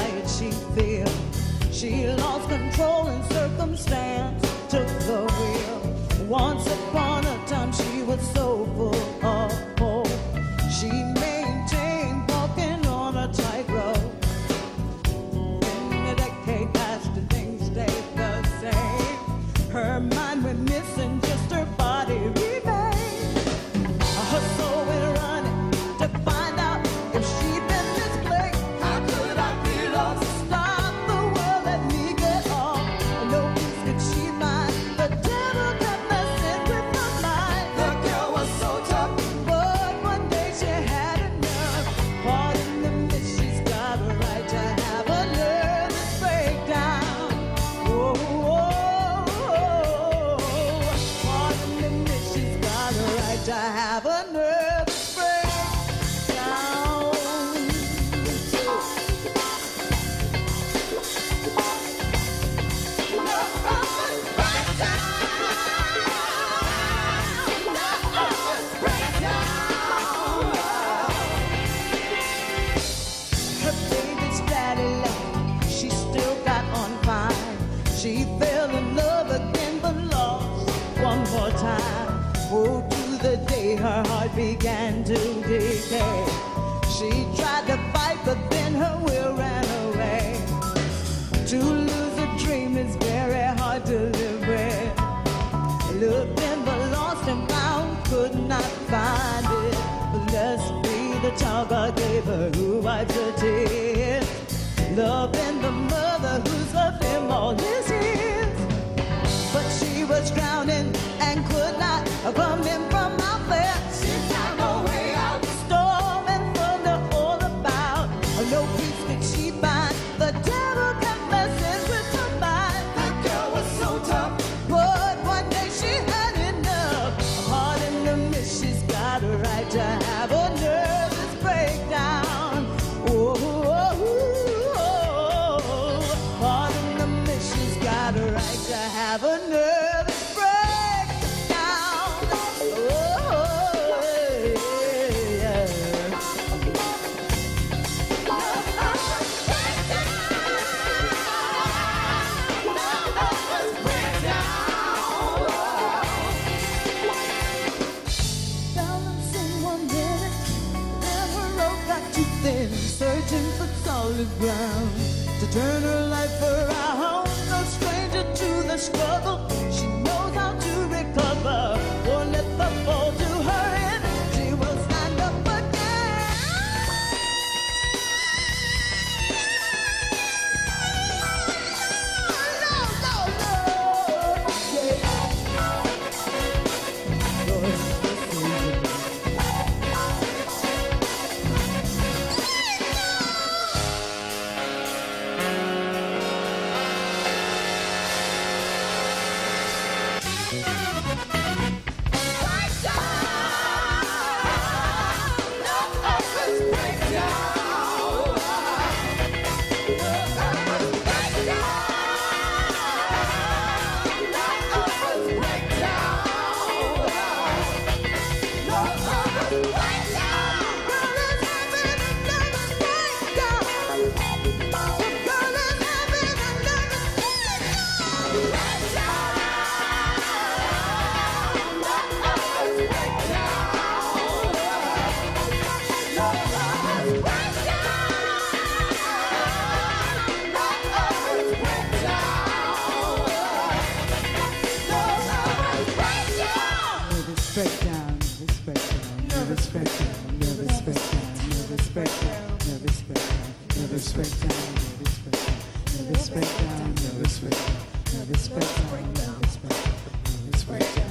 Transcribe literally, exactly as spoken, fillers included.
tired she'd feel. She lost control and circumstance took the wheel. Once upon a time she was so full of hope. She maintained walking on a tightrope. In the decade past, things stayed the same. Her mind went missing, just her body remained. Her soul went running to find out if she'd been misplaced. How could I be lost? Stop the world, let me get off. No peace could she find. The devil kept messing with her mind. The girl was so tough, but one day she had enough. Pardon the miss, she's got a right to have a nervous breakdown. Oh, oh, oh, oh. Pardon the miss, she's got a right to have a nervous breakdown. Her baby's daddy left, she still got on fine. She fell in love again but lost one more time. Oh, to the day her heart began to decay. She tried to fight but then her will ran away. To lose a dream is very hard to live with. Looked in the lost and found, could not find it. Blessed be the child God gave her who wipes her tears. Love in the mother who's loved him all his years. But she was drowning and could not come in from out there. She found no way out. Storm and thunder all about. No peace could she find. The devil kept messing with her mind. The girl was so tough, but one day she had enough. Pardon the miss, she's got a right to have a nervous breakdown. Oh, oh, oh, oh. Pardon the miss, she's got a right to have a nervous breakdown. Searching for solid ground to turn her life around. No stranger to the struggle, she knows how to recover. Won't let the fall to her end, she will stand up again. No, no, no, yeah. Lord, breakdown, nervous breakdown, nervous breakdown, nervous breakdown, nervous breakdown, nervous breakdown, nervous breakdown, nervous breakdown, nervous breakdown, nervous breakdown, nervous breakdown, nervous breakdown, nervous breakdown.